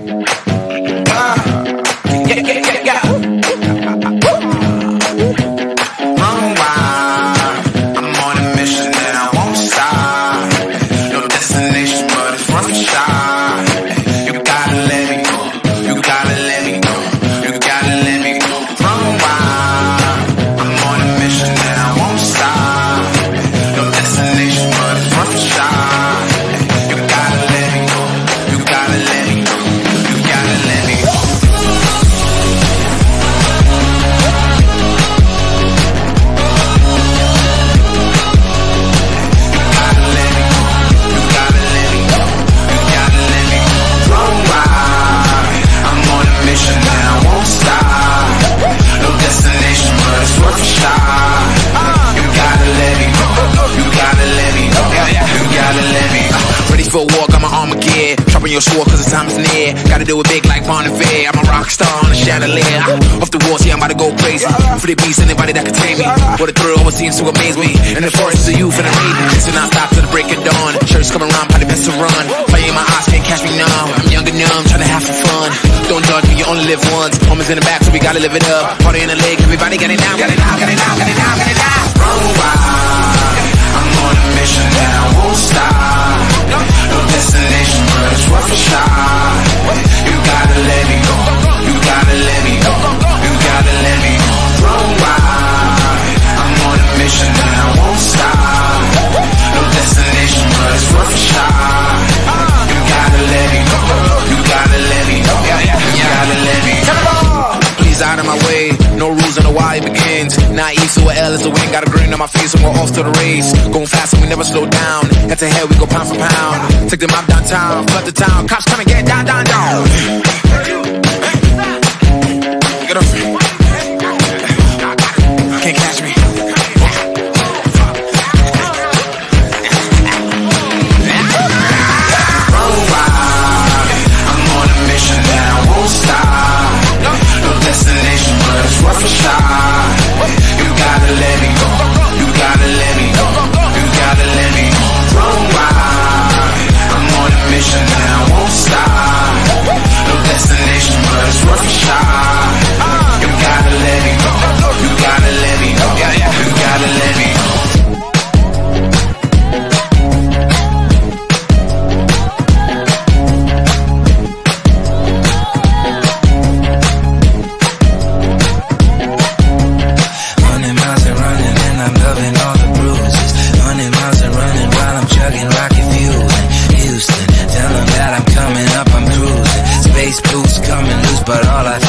For a walk, I'm an Armageddon. Dropping your sword cause the time is near. Gotta do it big like Bon Iver. I'm a rock star on a chandelier. Off the walls, yeah, I'm about to go crazy. For the beast, anybody that can tame me. What a thrill always seems to amaze me. In the forest of youth and the maiden. So now stop till the break of dawn. Shirts coming around, probably best to run. Fire in my eyes, can't catch me now. I'm young and numb, trying to have some fun. Don't judge me, you only live once. Homies in the back, so we gotta live it up. Party in the leg, everybody get it now, get it now, get it now, get it now, get it now. Run wild, I'm on a mission now, won't stop. No destination, but it's worth a shot. You gotta let me go, you gotta let me go, you gotta let me go. Run wild, I'm on a mission now, won't stop. No destination, but it's worth a shot. You gotta let me go, you gotta let me go, you gotta let me go. Please out of my way, no rules on the why it begins. Naive to a L is a win, got a grin on my face and we're off to the race. Going fast and we never slow down, head to head we go pound for pound. Take them out downtown, flood the town, cops coming, get down, down, down. Get off me. Can't catch me. Run wild, I'm on a mission now, won't stop. No destination, but it's worth a shot. You gotta let me go, you gotta let me go, you gotta let me go. Run wild, I'm on a mission now, won't stop. No destination, but it's worth a shot. You gotta let me go, you gotta let me go, you gotta let me go. Boots coming loose, but all I